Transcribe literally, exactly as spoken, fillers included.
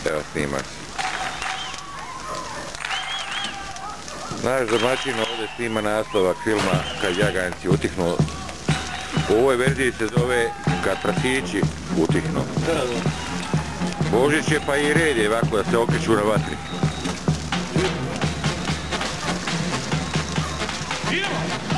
Evo snimak. Naš domaćin ovdje snima nastavak filma Kad jaganjci utihnu. U ovoj verziji se zove Kad prasići utihnu. Božić je pa i red je ovako da se okreću na vatri. Idemo!